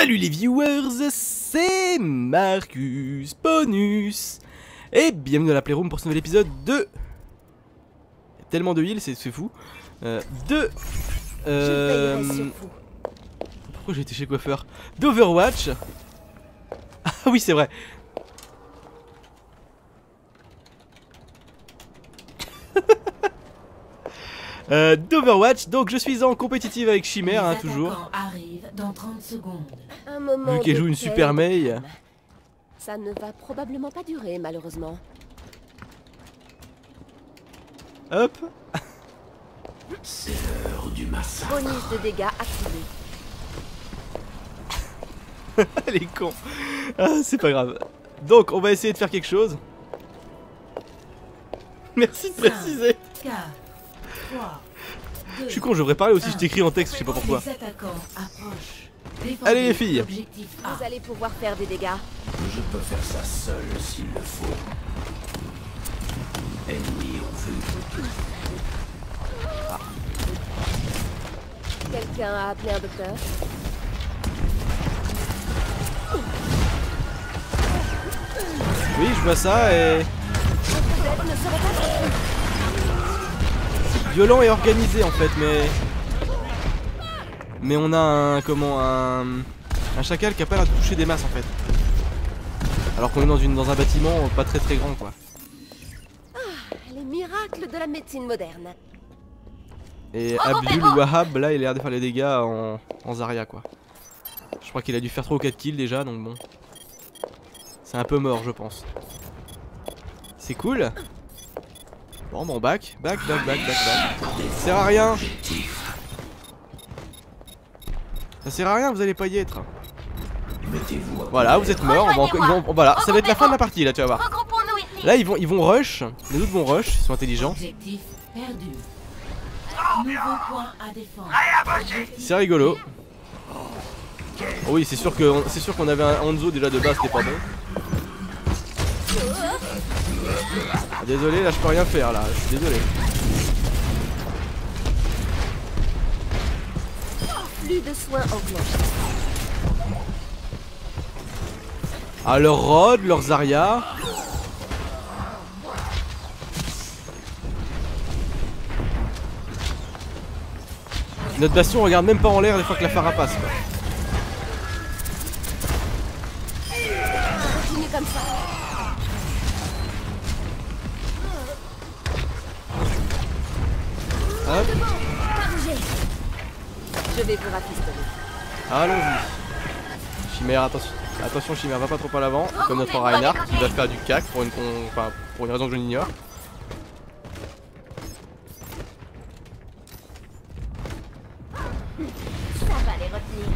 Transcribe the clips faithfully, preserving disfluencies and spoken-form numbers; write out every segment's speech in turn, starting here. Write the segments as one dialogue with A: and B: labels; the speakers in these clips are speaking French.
A: Salut les viewers, c'est Marcus Bonus et bienvenue dans la Playroom pour ce nouvel épisode de... Il y a tellement de heal, c'est fou. Euh, de... Euh... Pourquoi j'ai été chez le coiffeur? D'Overwatch. Ah oui, c'est vrai. Euh, d'Overwatch, donc je suis en compétitive avec Chimère, hein, toujours.
B: Dans trente secondes.
C: Un moment
A: Vu qu'elle joue une super Mei.
C: Ça ne va probablement pas durer, malheureusement.
A: Hop.
B: C'est l'heure du massacre.
C: Bonus de dégâts activé.
A: Elle est con. Ah, c'est pas grave. Donc, on va essayer de faire quelque chose. Merci de préciser.
B: quatre, trois, deux,
A: Je suis con, je devrais parler aussi, je t'écris en texte, je sais pas pourquoi.
B: les attaquants approchent.
A: Allez les filles.
B: Objectif A.
C: Vous allez pouvoir faire des dégâts.
B: Je peux faire ça seul s'il le faut. Ennemis en vue.
C: Quelqu'un a appelé un docteur?
A: Oui, je vois ça et...
C: Vous ne serez pas surpris.
A: Violent et organisé en fait, mais... Mais on a un... Comment un... Un chacal qui a pas l'air de toucher des masses en fait. Alors qu'on est dans, une, dans un bâtiment pas très très grand quoi.
C: Ah, les miracles de la médecine moderne.
A: Et Abdul Wahab là il a l'air de faire les dégâts en, en Zarya quoi. Je crois qu'il a dû faire trois ou quatre kills déjà donc bon. C'est un peu mort je pense. C'est cool. Bon bon back, back, back, back, back, back. Ça sert à rien. Ça sert à rien, vous allez pas y être. Voilà, vous êtes morts. On va encore- ils vont- voilà, ça va être la fin de la partie là, tu vas voir. Là ils vont, ils vont rush. Les autres vont rush, ils sont intelligents.
B: Objectif perdu. Nouveau point à défendre.
A: C'est rigolo. Oh oui, c'est sûr que c'est sûr qu'on avait un Hanzo déjà de base, c'était pas bon. Désolé, là je peux rien faire là, je suis désolé.
C: Flux de soins enclenché.
A: Ah, leur Rod, leur Zarya. Notre bastion regarde même pas en l'air des fois que la Pharah passe quoi.
C: Continue comme ça.
A: Hop,
C: Pas bouger. Je vais vous rafistoler.
A: allons-y. Chimère, attention. Attention Chimère, va pas trop à l'avant, comme notre Reinhardt qui va faire du cac pour une, con... enfin, pour une raison que je n'ignore.
C: Ça va les retenir.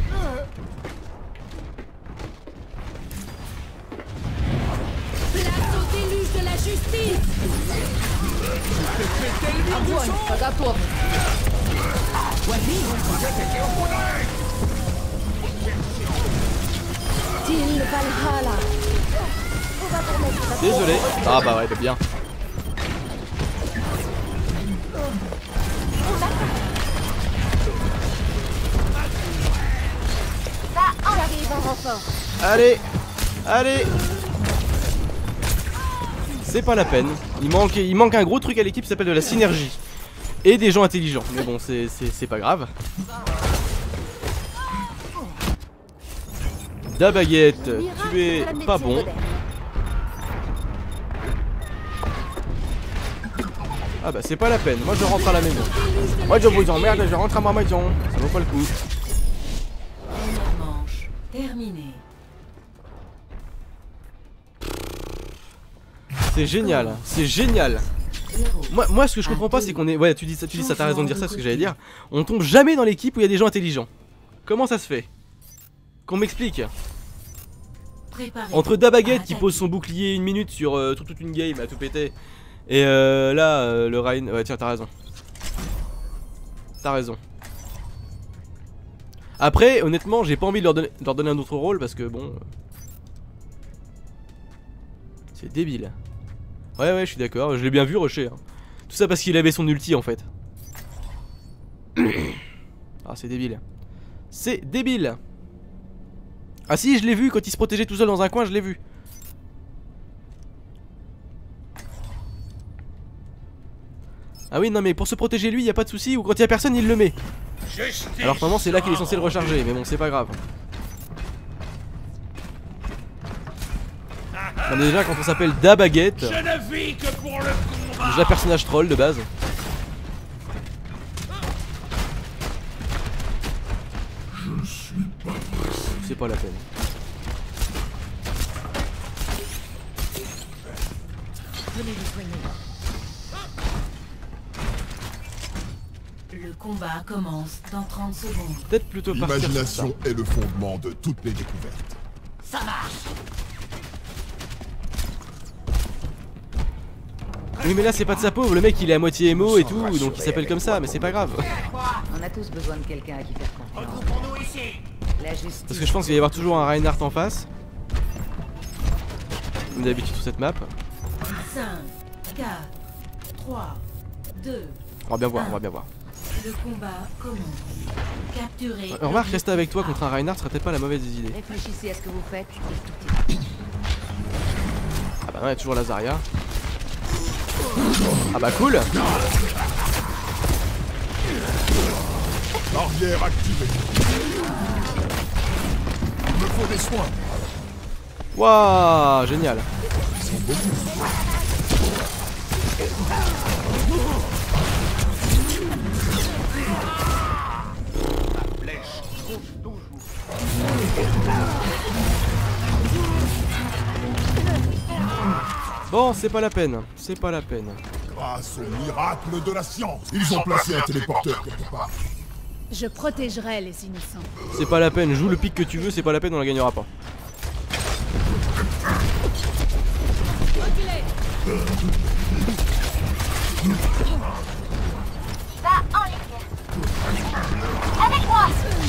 D: Place au déluge de la justice. Regarde-toi.
C: Til Valhalla. On va permettre.
A: Désolé. Ah bah ouais, bah bien.
C: J'arrive en renfort.
A: Allez, allez. C'est pas la peine. Il manque, il manque un gros truc à l'équipe qui s'appelle de la synergie. Et des gens intelligents. Mais bon, c'est pas grave. Da baguette, tu es pas bon. Ah bah c'est pas la peine, moi je rentre à la maison. Moi je vous emmerde, je rentre à ma maison. Ça vaut pas le coup.
B: Première manche terminée.
A: C'est génial, c'est génial.
B: Zéro.
A: Moi, moi ce que je comprends pas c'est qu'on est... Ouais tu dis ça, tu dis ça, t'as raison de dire ça, c'est ce que j'allais dire. On tombe jamais dans l'équipe où il y a des gens intelligents. Comment ça se fait? Qu'on m'explique.
B: Préparez.
A: Entre Dabaguette qui pose son bouclier une minute sur euh, toute, toute une game à tout péter. Et euh, là euh, le Ryan... Ouais tiens t'as raison. T'as raison. Après honnêtement j'ai pas envie de leur donner, de leur donner un autre rôle parce que bon... euh, C'est débile. Ouais ouais je suis d'accord, je l'ai bien vu rusher hein. Tout ça parce qu'il avait son ulti en fait. Ah c'est débile. C'est débile. Ah si, je l'ai vu quand il se protégeait tout seul dans un coin, je l'ai vu. Ah oui, non mais pour se protéger lui, y a pas de souci, ou quand il y a personne, il le met. Alors normalement c'est là qu'il est censé le recharger, mais bon, c'est pas grave. Non, mais déjà quand on s'appelle Da Baguette, déjà personnage troll de base. C'est pas la peine.
B: Le combat commence dans trente secondes.
A: Peut-être plutôt partir sur ça.
E: L'imagination est le fondement de toutes les découvertes.
B: Ça marche.
A: Oui mais là c'est pas de sa pauvre, le mec il est à moitié émo et tout, donc il s'appelle comme ça, mais c'est pas grave.
F: On a tous besoin de quelqu'un à qui faire confiance. La justice.
A: Parce que je pense qu'il va y avoir toujours un Reinhardt en face. Comme d'habitude sur cette map.
B: cinq, quatre, trois, deux.
A: On va bien voir, on va bien voir.
B: Le combat commence. Capturez.
A: Euh, remarque, rester avec toi contre un Reinhardt serait peut-être pas la mauvaise des idées.
F: Réfléchissez à ce que vous faites.
A: Ah bah non, il y a toujours la Zarya. Ah bah cool.
E: Barrière activée. Il me faut des soins.
A: Waouh, génial. Bon, c'est pas la peine, c'est pas la peine.
E: Grâce au miracle de la science, ils ont placé un téléporteur quelque part.
D: Je protégerai les innocents.
A: C'est pas la peine, joue le pic que tu veux, c'est pas la peine, on la gagnera pas.
C: Va en ligne. Avec moi.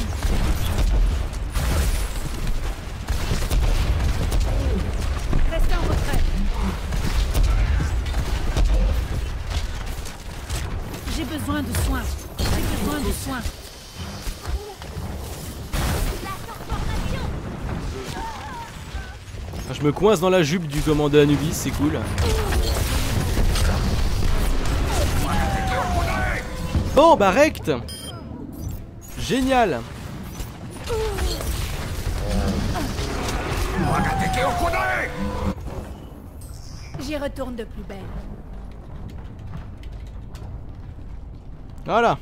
D: Restez en retrait. J'ai besoin de soins. J'ai besoin de soins.
A: Je me coince dans la jupe du commandant Anubis, c'est cool. Bon bah rect. Génial.
D: J'y retourne de plus belle.
A: Voilà.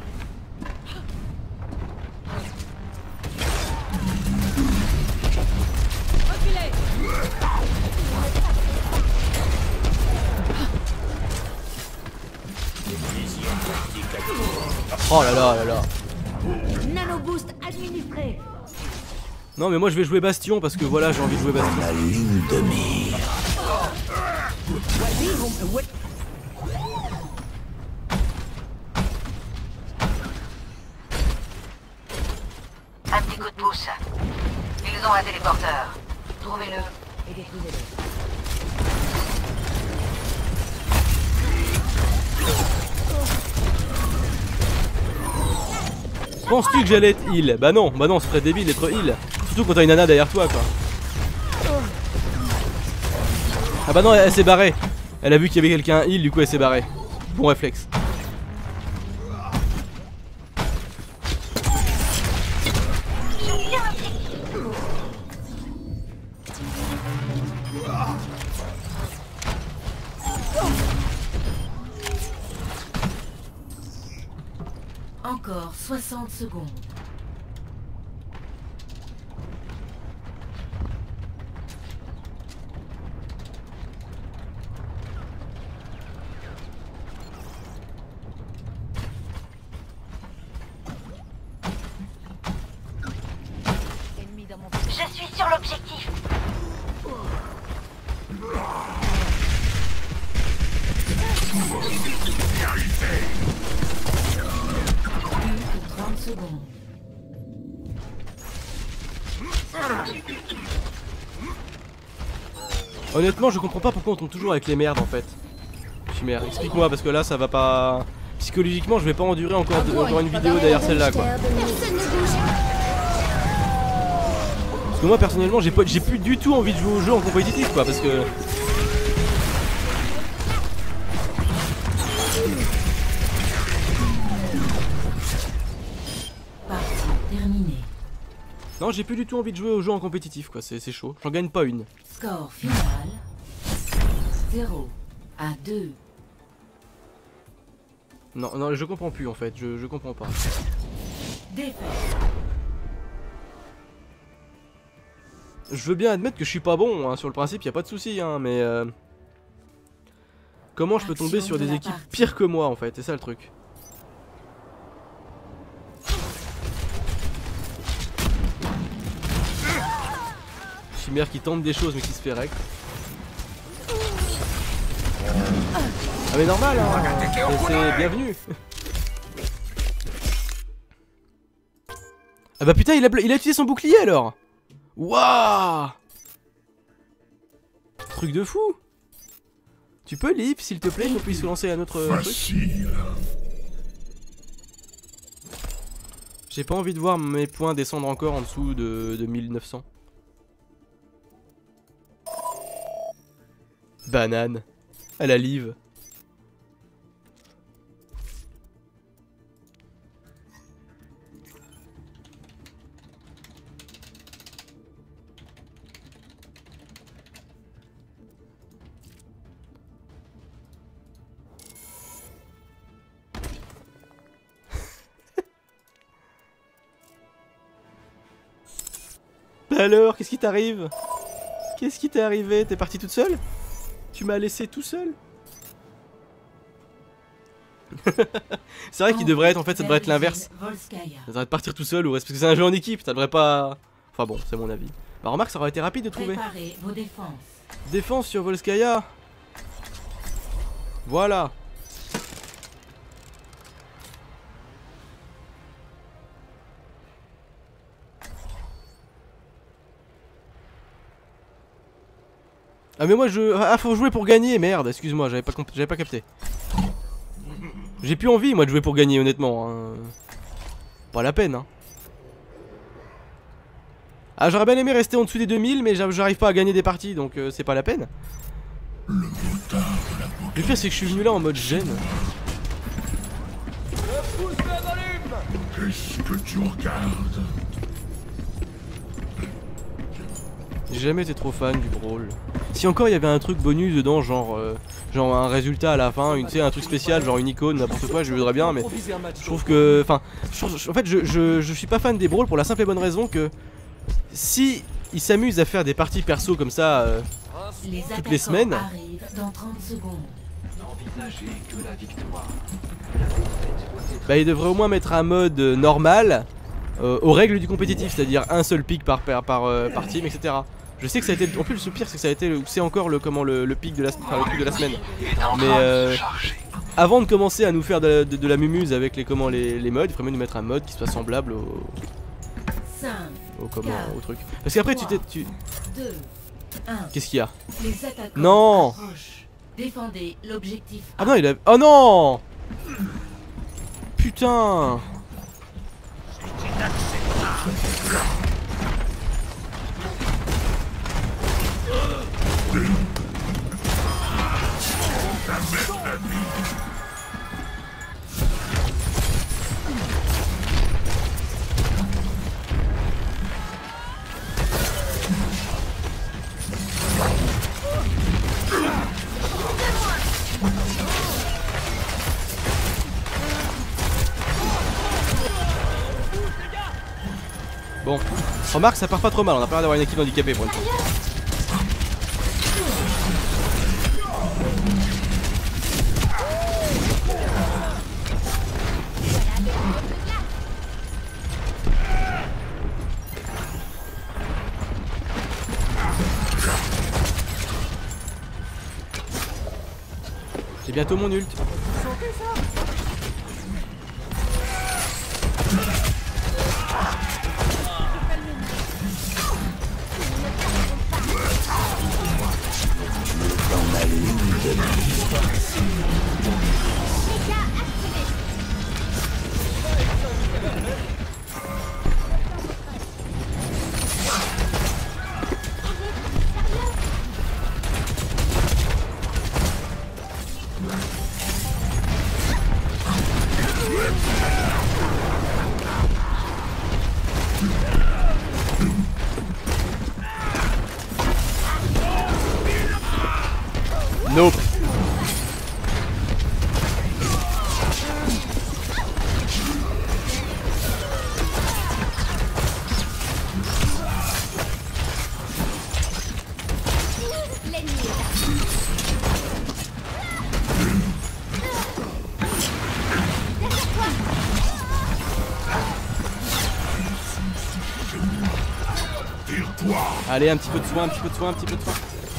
D: Reculez.
A: Oh là là là là.
C: Nano boost administré.
A: Non mais moi je vais jouer Bastion parce que voilà j'ai envie de jouer Bastion.
G: La ligne de mire.
F: Un petit coup de pouce. Ils ont un téléporteur. Trouvez-le et détruisez-le.
A: Penses-tu que j'allais être heal? Bah non, bah non, ce serait débile d'être heal. Surtout quand t'as une nana derrière toi quoi. Ah bah non, elle, elle s'est barrée. Elle a vu qu'il y avait quelqu'un heal, du coup elle s'est barrée. Bon réflexe.
B: Encore soixante secondes.
F: Ennemi dans mon...
C: Je suis sur l'objectif.
B: trente secondes.
A: Honnêtement je comprends pas pourquoi on tombe toujours avec les merdes en fait. Chimère, explique-moi parce que là ça va pas... Psychologiquement je vais pas endurer encore, de... encore une vidéo derrière celle-là quoi.
C: Personne ne bouge.
A: Parce que moi personnellement j'ai pas, j'ai plus du tout envie de jouer au jeu en compétitif quoi, parce que...
B: Partie terminée.
A: Non, j'ai plus du tout envie de jouer au jeu en compétitif quoi, c'est chaud, j'en gagne pas une.
B: Score final zéro à deux.
A: Non, non, je comprends plus en fait, je, je comprends pas.
B: Défaite.
A: Je veux bien admettre que je suis pas bon, hein, sur le principe y a pas de souci, hein, mais... Euh... Comment je peux tomber sur des équipes pires que moi en fait, c'est ça le truc. Chimère qui tente des choses mais qui se fait rec. Ah mais normal hein, c'est bienvenu. Ah bah putain il a, il a utilisé son bouclier alors. Waouh. Truc de fou. Tu peux live s'il te plaît qu'on puisse lancer un autre
E: Facile.
A: truc. J'ai pas envie de voir mes points descendre encore en dessous de, de mille neuf cents. Banane. À la live. Alors, qu'est-ce qui t'arrive? Qu'est-ce qui t'est arrivé? T'es partie toute seule? Tu m'as laissé tout seul? C'est vrai qu'il devrait être, en fait, ça devrait être l'inverse. Ça devrait être partir tout seul ou rester, parce que c'est un jeu en équipe, ça devrait pas... Enfin bon, c'est mon avis. Bah remarque, ça aurait été rapide de trouver.
B: Préparez vos défenses.
A: Défense sur Volskaya. Voilà. Ah mais moi je... Ah faut jouer pour gagner, merde, excuse-moi, j'avais pas, comp... j'avais pas capté. J'ai plus envie moi de jouer pour gagner honnêtement hein. Pas la peine hein. Ah j'aurais bien aimé rester en dessous des deux mille mais j'arrive pas à gagner des parties donc euh, c'est pas la peine. Le pire c'est que je suis venu là en mode gêne.
E: Qu'est-ce que tu regardes?
A: J'ai jamais été trop fan du brawl. Si encore il y avait un truc bonus dedans, genre euh, genre un résultat à la fin, une, tu sais, un truc spécial, genre une icône, n'importe quoi, je voudrais bien, mais je trouve que, enfin, en fait, je, je, je suis pas fan des brawls pour la simple et bonne raison que si ils s'amusent à faire des parties perso comme ça euh,
B: Les
A: toutes les semaines,
B: arrivent dans trente secondes.
A: bah ils devraient au moins mettre un mode euh, normal euh, aux règles du compétitif, c'est-à-dire un seul pic par par, par, euh, par team, et cetera. Je sais que ça a été, en plus le pire c'est que ça a été, c'est encore le comment le, le pic de la, enfin, le truc de la semaine. Mais euh, avant de commencer à nous faire de, de, de la mumuse avec les comment les, les modes, il faudrait mieux nous mettre un mode qui soit semblable au,
B: cinq,
A: au comment
B: quatre,
A: au truc. Parce qu'après tu t'es, tu,
B: deux, un.
A: qu'est-ce qu'il y a?
B: Les attaquants
A: Non.
B: approchent. Défendez l'objectif.
A: Ah non il a, oh non. Putain. Bon, remarque ça part pas trop mal, on a pas l'air d'avoir une équipe handicapée pour une fois. J'ai bientôt mon ult. Nope. Allez, un petit peu de soin, un petit peu de soin, un petit peu de soin.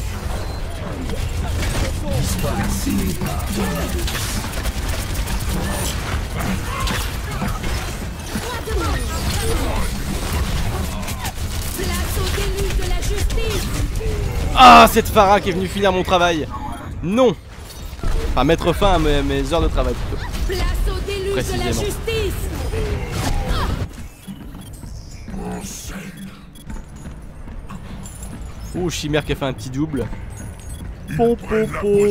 A: Ah, cette Pharah qui est venue finir mon travail. Non. Enfin, mettre fin à mes, mes heures de travail plutôt.
D: Place au déluge de la justice.
A: Ouh, Chimère qui a fait un petit double. Po, po, po.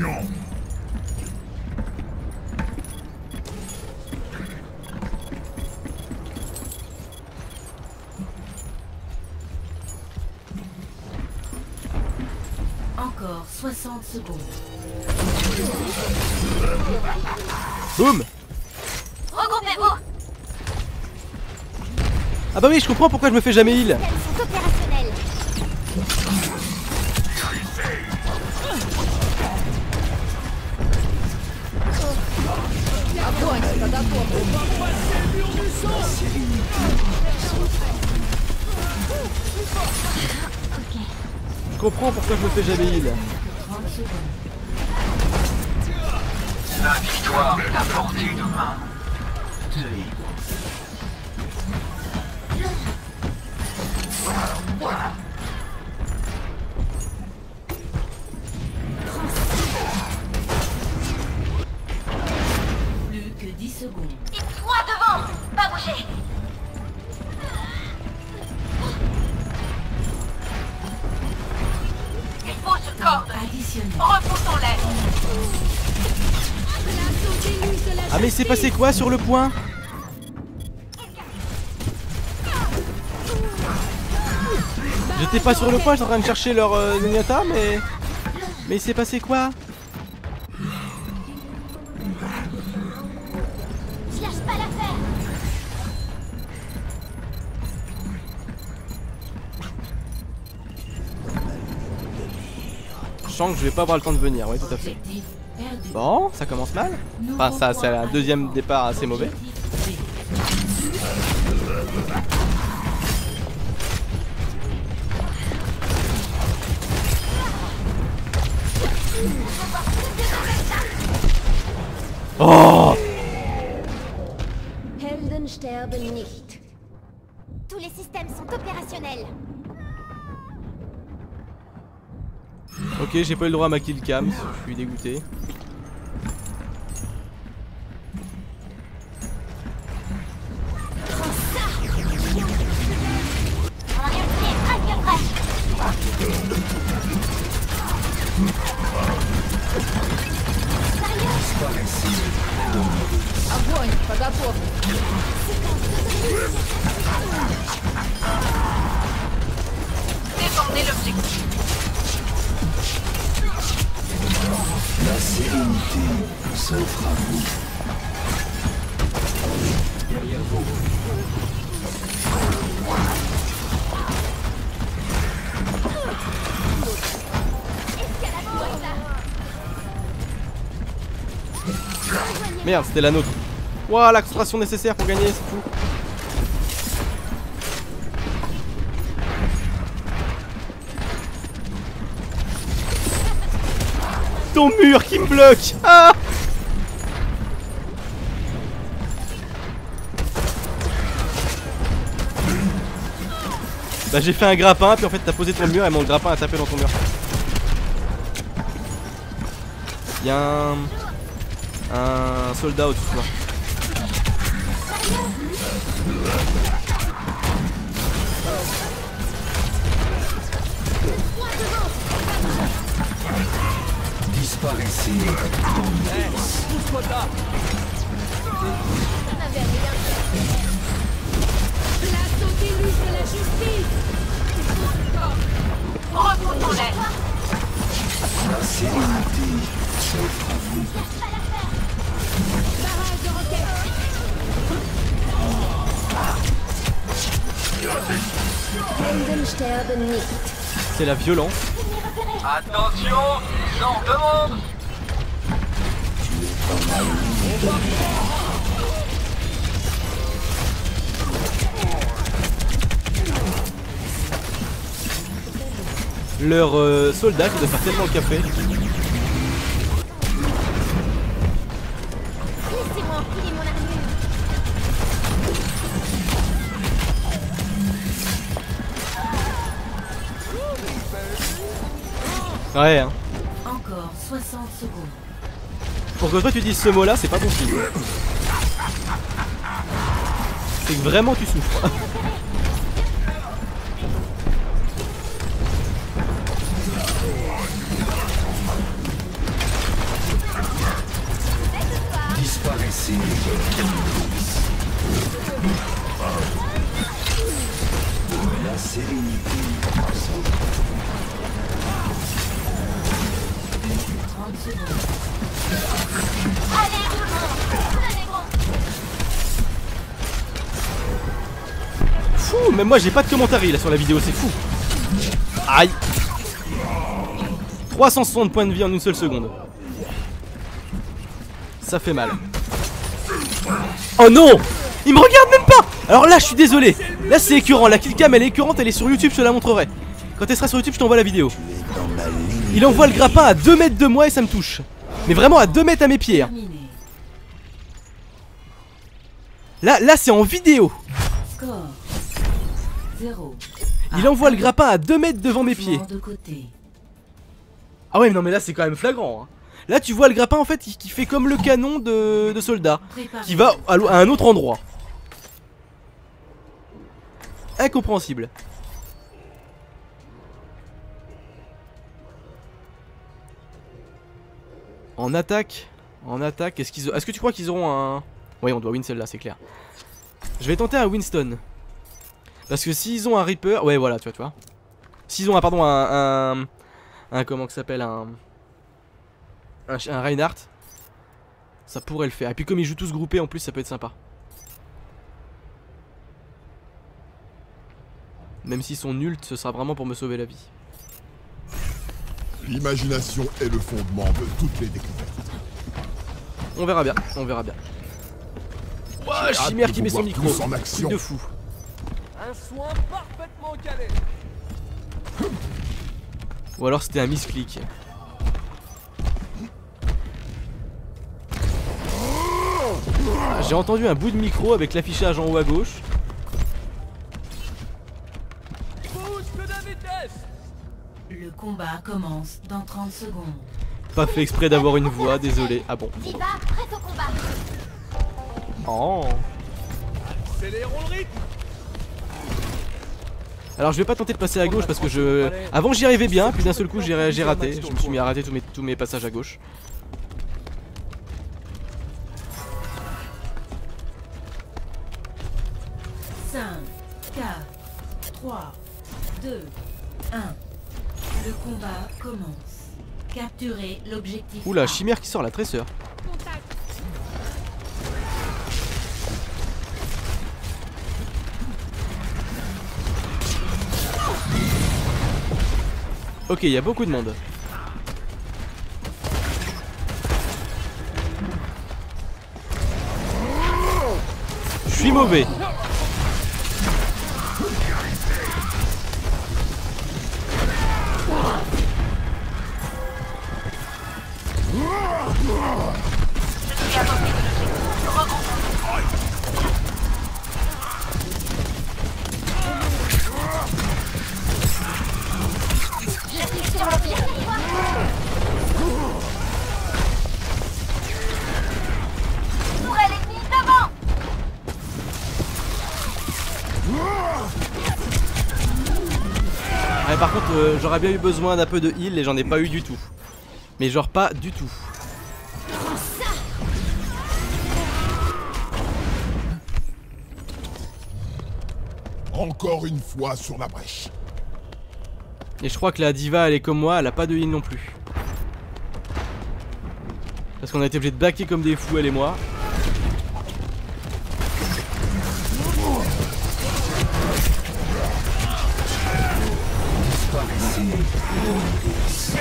B: Encore soixante secondes.
A: Boum.
F: Regroupez-vous.
A: Ah bah oui, je comprends pourquoi je me fais jamais heal.
C: Ils sont opérationnels.
A: Je comprends pourquoi je me fais jamais heal.
F: La victoire est à portée de main.
B: Plus que dix secondes.
F: Droit devant. Pas bouger. Il faut ce corde.
B: Additionnel.
F: Repoussons-les.
D: Place au déluge de la
A: Ah mais il s'est passé quoi sur le point? J'étais pas sur le point, j'étais en train de chercher leur euh, Zenyatta, mais... Mais il s'est passé quoi?
C: Je lâche pas l'affaire.
A: Je sens que je vais pas avoir le temps de venir, oui tout à fait.
B: Objectif perdu.
A: Bon, ça commence mal. Enfin ça c'est un deuxième départ assez mauvais. Oh!
C: Helden sterben nicht. Tous les systèmes sont opérationnels.
A: Ok, j'ai pas eu le droit à ma kill cam, je suis dégoûté.
F: Défendez l'objectif.
G: La sérénité s'offre à vous. Derrière vous.
A: Merde, c'était la nôtre. Ouah, la concentration nécessaire pour gagner, c'est fou. Ton mur qui me bloque. Ah! Bah j'ai fait un grappin, puis en fait t'as posé ton mur et mon grappin a tapé dans ton mur. Y'a un... un soldat au-dessus de toi.
G: Disparaissez dans le
C: sterben nicht.
A: C'est la violence.
F: Attention, ils en demandent.
A: Leur euh, soldat qui doit faire tellement le café.
C: Laissez-moi enfiler mon armure.
A: Ouais hein.
B: Encore soixante secondes.
A: Pour que toi tu dises ce mot là, c'est pas bon signe. C'est que vraiment tu souffres.
G: Disparaissez. La sérénité.
B: trente secondes.
C: Allez, tout le monde. Tenez bon.
A: Fou, même moi j'ai pas de commentaires là sur la vidéo, c'est fou. Aïe. trois cent soixante points de vie en une seule seconde. Ça fait mal. Oh non! Il me regarde même pas! Alors là je suis désolé. Là c'est écœurant, la killcam elle est écœurante, elle est sur YouTube, je te la montrerai. Quand elle sera sur YouTube je t'envoie la vidéo. Il envoie le grappin à deux mètres de moi et ça me touche. Mais vraiment à deux mètres à mes pieds hein.
B: Terminé.
A: Là, là c'est en vidéo.
B: Score zéro.
A: Il envoie le grappin à deux mètres devant mes pieds.
B: De côté.
A: Ah ouais mais non mais là c'est quand même flagrant hein. Là tu vois le grappin en fait qui, qui fait comme le canon de, de soldat
B: Préparez.
A: qui va à, à un autre endroit. Incompréhensible. En attaque. En attaque, est-ce qu'ils est-ce que tu crois qu'ils auront un... Oui on doit win celle-là c'est clair. Je vais tenter un Winston. Parce que s'ils ont un Reaper... Ouais voilà tu vois tu vois. S'ils ont un pardon un... un, un comment que ça s'appelle un... Un, un Reinhardt, ça pourrait le faire. Et puis comme ils jouent tous groupés en plus ça peut être sympa. Même s'ils sont nuls, ce sera vraiment pour me sauver la vie.
E: L'imagination est le fondement de toutes les découvertes.
A: On verra bien, on verra bien. Ouah,
E: J'ai hâte
A: Chimère
E: de
A: qui
E: vous
A: met son
E: voir
A: micro,
E: tous en
A: truc
E: action.
A: de fou.
H: Un soin parfaitement calé.
A: Ou alors c'était un misclick. Ah, j'ai entendu un bout de micro avec l'affichage en haut à gauche.
H: Boost de vitesse.
B: Le combat commence dans trente secondes.
A: Pas fait exprès d'avoir une voix, désolé. Ah bon.
C: Diva, prête au combat.
A: Oh.
H: Accélérons le rythme.
A: Alors je vais pas tenter de passer à gauche parce que je... Avant j'y arrivais bien, puis d'un seul coup j'ai j'ai raté. Je me suis mis à rater tous mes, tous mes passages à gauche.
B: cinq, quatre, trois, deux, un. Le combat commence. Capturez l'objectif.
A: Oula,
B: A.
A: Chimère qui sort la tresseur. Ok, il y a beaucoup de monde. Je suis mauvais.
C: Tourelle ennemie devant.
A: Ouais, par contre, euh, j'aurais bien eu besoin d'un peu de heal et j'en ai pas eu du tout. Mais genre pas du tout.
E: Encore une fois sur la brèche.
A: Et je crois que la diva elle est comme moi, elle a pas de heal non plus. Parce qu'on a été obligé de backer comme des fous elle et moi.
G: Disparaissez dans l'iris.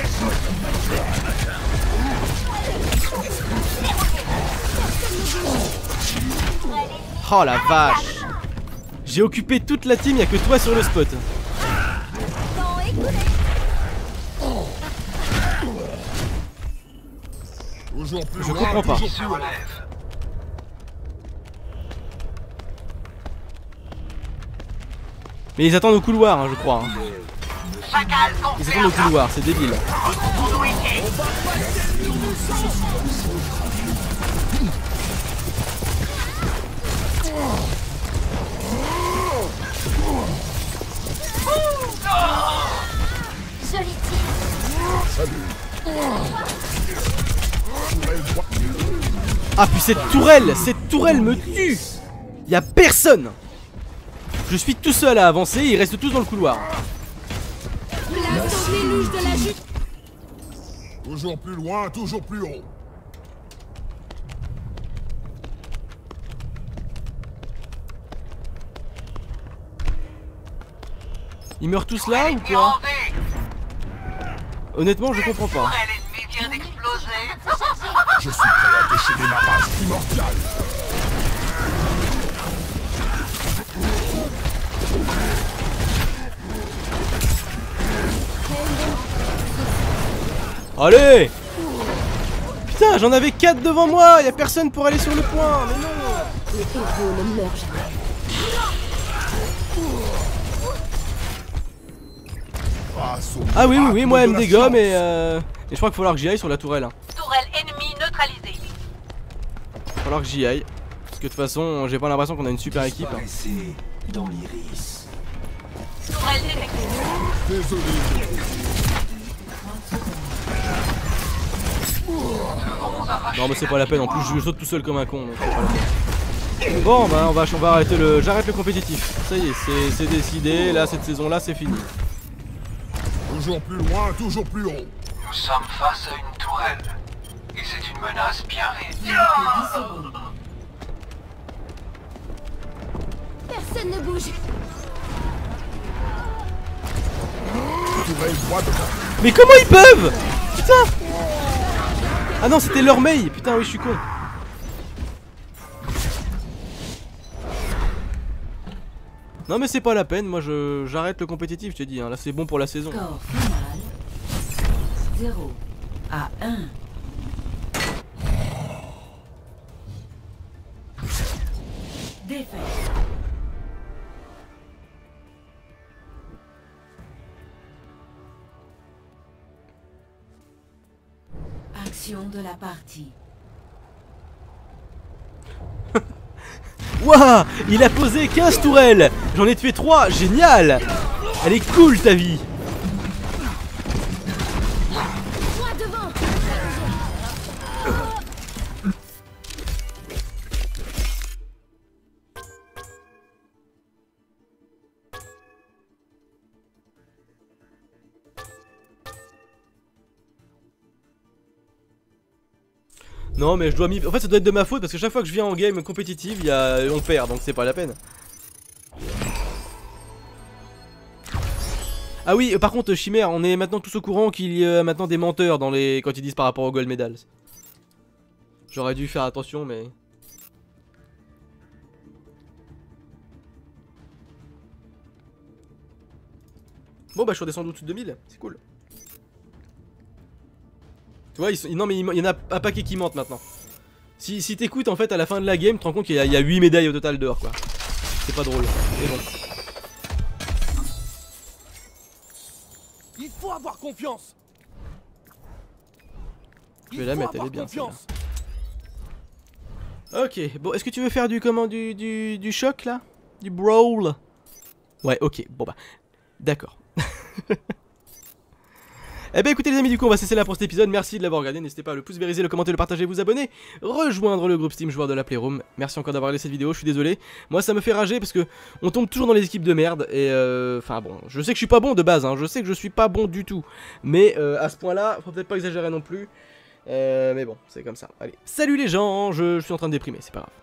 A: Oh la vache. J'ai occupé toute la team, y'a que toi sur le spot.
C: Temps écoulé.
E: Toujours plus
A: Je
E: loin,
A: comprends pas.
E: toujours
F: Se
E: plus loin.
F: relève.
A: Mais ils attendent au couloir, hein, je crois. Hein.
F: Chacal
A: Ils attendent au couloir, c'est débile.
C: Joli tir.
A: Ah puis cette tourelle, cette tourelle me tue. Y'a personne. Je suis tout seul à avancer, ils restent tous dans le couloir.
D: Place au déluge de la justice.
E: Toujours plus loin, toujours plus haut.
A: Ils meurent tous là ou quoi? Honnêtement, je comprends pas.
F: L'ennemi vient d'exploser.
E: Je suis prêt à déchaîner ma rage primordiale.
A: Allez! Putain, j'en avais quatre devant moi, y'a personne pour aller sur le point, mais non!
D: Les héros ne meurent jamais.
E: Face au
A: Ah oui, oui, oui, moi elle me
E: de la
A: dégomme et
E: science.
A: euh... Et je crois qu'il va falloir que j'y aille sur la tourelle. Hein.
F: Tourelle ennemie neutralisée.
A: Il va falloir que j'y aille. Parce que de toute façon, j'ai pas l'impression qu'on a une super équipe. Hein.
G: Disparaissez dans l'iris.
F: Tourelle détectée.
E: Désolé.
A: Non mais c'est pas la peine, en plus je saute tout seul comme un con. Donc c'est pas la peine. Bon bah on va, on va arrêter le... J'arrête le compétitif. Ça y est, c'est décidé, là cette saison là c'est fini.
E: Toujours plus loin, toujours plus haut.
F: Nous sommes face à une tourelle. Et c'est une menace bien réelle.
B: dix secondes.
C: Personne ne bouge.
E: Tourelle droit devant.
A: Mais comment ils peuvent? Putain! Ah non c'était leur mail. Putain oui je suis con. Non mais c'est pas la peine, moi je j'arrête le compétitif, je t'ai dit, hein. Là c'est bon pour la saison.
B: Score final. zéro à un. Défaite. Action de la partie.
A: Waouh! Il a posé quinze tourelles! J'en ai tué trois! Génial! Elle est cool ta vie!
C: Moi devant.
A: Non mais je dois m'y... En fait ça doit être de ma faute parce que chaque fois que je viens en game compétitive, il y a... on perd donc c'est pas la peine. Ah oui, euh, par contre Chimère, on est maintenant tous au courant qu'il y a maintenant des menteurs dans les... quand ils disent par rapport aux gold medals. J'aurais dû faire attention mais... Bon bah je suis redescendu au-dessus de deux mille, c'est cool. Tu vois, ils sont... non mais il y en a un paquet qui mentent maintenant. Si, si t'écoutes en fait à la fin de la game, tu te rends compte qu'il y, y a huit médailles au total dehors quoi. C'est pas drôle, mais bon.
H: Il faut avoir confiance.
A: Je vais la mettre, elle est bien celle-là. Ok, bon est-ce que tu veux faire du comment du, du, du choc là? Du brawl? Ouais ok, bon bah, d'accord. Eh ben écoutez les amis, du coup on va cesser là pour cet épisode, merci de l'avoir regardé, n'hésitez pas à le pouce vériser, le commenter, le partager, vous abonner, rejoindre le groupe Steam joueur de la Playroom, merci encore d'avoir regardé cette vidéo, je suis désolé, moi ça me fait rager parce que on tombe toujours dans les équipes de merde, et euh, enfin bon, je sais que je suis pas bon de base, hein, je sais que je suis pas bon du tout, mais euh, à ce point là, faut peut-être pas exagérer non plus, euh, mais bon, c'est comme ça, allez, salut les gens, je, je suis en train de déprimer, c'est pas grave.